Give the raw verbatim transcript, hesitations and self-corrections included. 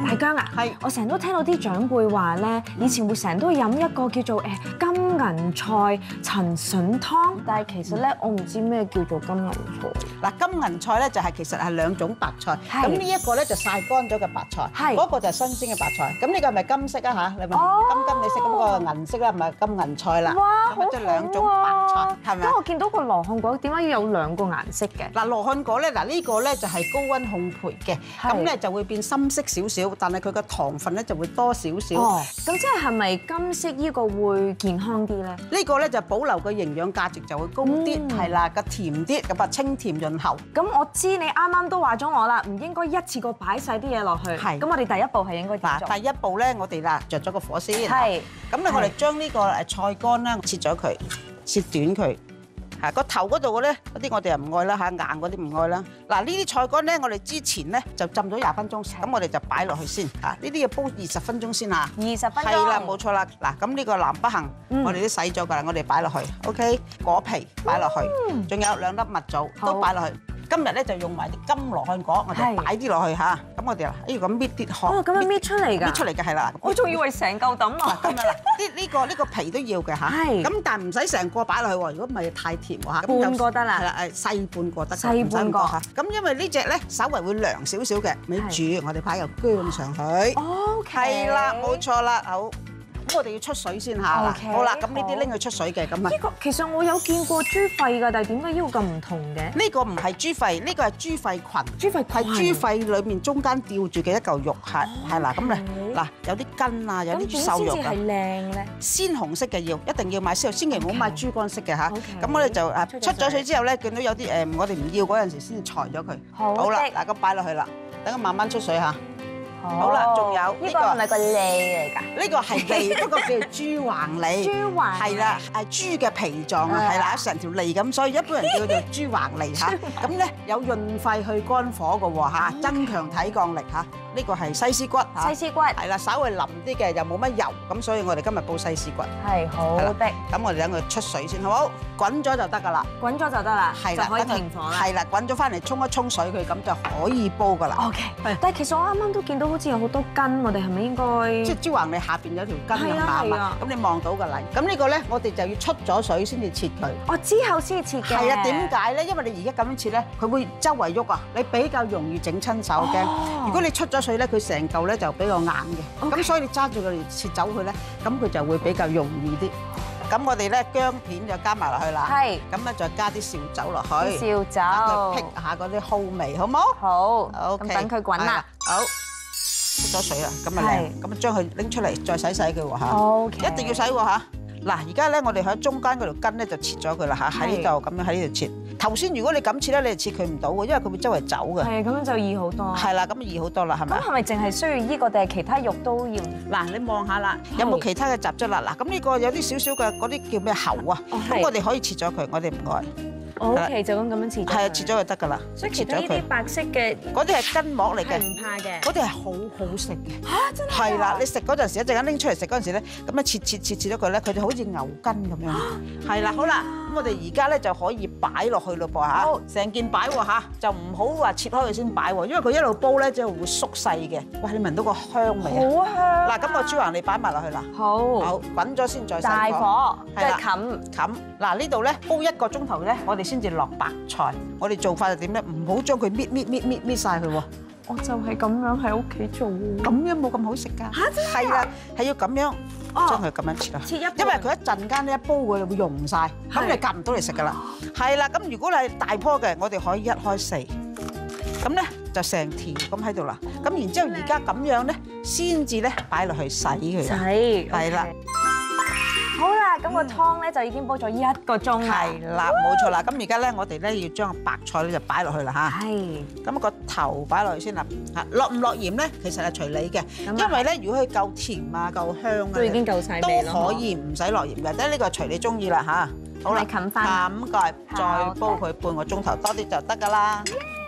大姜啊，係，我成日都聽到啲長輩話咧，以前會成日都飲一個叫做誒金銀菜陳筍湯，但係其實咧我唔知咩叫做金銀菜。 嗱，金銀菜咧就係其實係兩種白菜，咁呢一個咧就曬乾咗嘅白菜，嗰個就係新鮮嘅白菜。咁呢個係咪金色啊嚇？你問金金你色咁個銀色啦，咪金銀菜啦。 哇，好即係兩種白菜，係咪？ 咁我見到個羅漢果點解要有兩個顏色嘅？ 嗱，羅漢果咧，嗱呢個咧就係高溫烘焙嘅，咁咧就會變深色少少，但係佢個糖分咧就會多少少。 哦，咁即係係咪金色呢個會健康啲咧？ 呢個咧就保留個營養價值就會高啲，係啦，個甜啲，咁啊清甜潤喉。 咁我知你啱啱都話咗我啦，唔應該一次過擺晒啲嘢落去。係。咁我哋第一步係應該點做？ 嗱，第一步咧，我哋嗱着咗個火先。 係。 咁咧，我哋將呢個誒菜乾咧切咗佢，切短佢。嚇，個頭嗰度嘅咧，嗰啲我哋又唔愛啦嚇，硬嗰啲唔愛啦。嗱，呢啲菜乾咧，我哋之前咧就浸咗廿分鐘，咁我哋就擺落去先。嚇，呢啲要煲二十分鐘先嚇。 二十分鐘。 係啦，冇錯啦。嗱，咁呢個南北杏，我哋都洗咗㗎啦，我哋擺落去。OK，果皮擺落去，仲有兩粒蜜棗都擺落去。今日咧就用埋啲金羅漢果，我哋擺啲落去嚇。咁我哋要咁搣啲殼。 哦，咁樣搣出嚟㗎？ 搣出嚟嘅係啦。 我仲以為成嚿抌落。 咁樣啦，呢呢個呢個皮都要嘅嚇。係。咁但係唔使成個擺落去喎，如果唔係太甜喎嚇。 半個得啦。 係啦，誒細半個得。 細半個嚇。 咁因為呢隻咧稍為會涼少少嘅，咪煮我哋擺個薑上去。 O K。 係啦，冇錯啦，好。咁我哋要出水先嚇。O K。好啦，咁呢啲拎佢出水嘅咁啊。 呢個其實我有見過豬肺㗎，但係點解呢個咁唔同嘅？ 呢個唔係豬肺，呢個係豬肺裙。 豬肺係豬肺裏面中間吊住嘅一嚿肉，係係啦，咁咧嗱有啲筋啊，有啲瘦肉㗎。 咁點先至係靚咧？ 鮮紅色嘅要，一定要買鮮肉，千祈唔好買豬肝色嘅嚇。 OK。 咁我哋就誒出咗水之後咧，見到有啲誒我哋唔要嗰陣時先至裁咗佢。 好。 好啦，嗱咁擺落去啦，等佢慢慢出水嚇。好啦，仲有呢個係咪個脷嚟㗎？ 呢個係脷，不過叫豬橫脷。 豬橫。 係啦，係豬嘅脾臟啊，係啦，成條脷咁，所以一般人叫做豬橫脷嚇。咁咧有潤肺去肝火嘅喎嚇，增強體降力嚇。呢個係西施骨嚇。 西施骨。 係啦，稍微腍啲嘅，又冇乜油，咁所以我哋今日煲西施骨。 係好的。 咁我哋等佢出水先，好冇？滾咗就得㗎啦。 滾咗就得啦。 係啦， 就可以停火啦。 係啦，滾咗翻嚟沖一沖水佢，咁就可以煲㗎啦。 OK。但係其實我啱啱都見到好似有好多筋，我哋係咪應該？ 即係豬橫脷下邊有條筋咁啊嘛，咁你望到㗎啦。咁呢個咧，我哋就要出咗水先至切佢。 哦，之後先至切嘅。 係啊，點解咧？因為你而家咁樣切咧，佢會周圍喐啊，你比較容易整親手嘅。如果你出咗水咧，佢成嚿咧就比較硬嘅。咁所以你揸住佢嚟切走佢咧，咁佢就會比較容易啲。咁我哋咧薑片就加埋落去啦。係。咁咧再加啲紹酒落去。 紹酒。 等佢辟下嗰啲蒿味，好冇？ 好。 OK。 咁等佢滾啦。 好。出咗水啦，咁啊靚，咁啊將佢拎出嚟再洗洗佢喎嚇。 OK。 一定要洗喎嚇。嗱，而家咧我哋喺中間嗰條筋咧就切咗佢啦嚇，喺呢度咁樣喺呢度切。頭先如果你咁切咧，你就切佢唔到嘅，因為佢會周圍走嘅。 係，咁樣就易好多。 係啦，咁易好多啦，係咪？ 咁係咪淨係需要呢個定係其他肉都要？ 嗱，你望下啦，有冇其他嘅雜質啦？嗱，咁呢個有啲少少嘅嗰啲叫咩喉啊？咁我哋可以切咗佢，我哋唔愛。 O K，就咁咁樣切。 係啊，切咗就得㗎啦。 所以其他呢啲白色嘅嗰啲係筋膜嚟嘅， 唔怕嘅。 嗰啲係好好食嘅。 嚇！真係。 係啦，你食嗰陣時一陣間拎出嚟食嗰陣時咧，咁樣切切切切咗佢咧，佢就好似牛筋咁樣。係啦，好啦，咁我哋而家咧就可以擺落去咯噃嚇。好，成件擺喎嚇，就唔好話切開佢先擺喎，因為佢一路煲咧就會縮細嘅。喂，你聞到個香味啊？ 好香。 嗱，咁個豬橫你擺埋落去啦。 好。 好，滾咗先再大火，即係冚冚。嗱，呢度咧煲一個鐘頭咧，我哋先至落白菜。我哋做法就點咧？唔好將佢搣搣搣搣搣曬佢喎。 我就係咁樣喺屋企做。 咁樣冇咁好食㗎。嚇！真係。係啦，係要咁樣將佢咁樣切啦。切一。因為佢一陣間呢一煲佢會溶曬，咁你夾唔到嚟食㗎啦。係啦，咁如果你係大棵嘅，我哋可以一開四。咁咧就成條咁喺度啦。咁然之後而家咁樣咧，先至咧擺落去洗佢。 洗。係啦。好啦，咁個湯咧就已經煲咗一個鐘啦。 係啦，冇錯啦。咁而家咧，我哋咧要將個白菜咧就擺落去啦嚇。係。咁個頭擺落去先啦。嚇，落唔落鹽咧？其實係隨你嘅，因為咧，如果佢夠甜啊、夠香啊， 都已經夠晒味咯。 都可以唔使落鹽嘅，即係呢個隨你中意啦嚇。好啦，冚蓋，再煲佢半個鐘頭多啲就得㗎啦。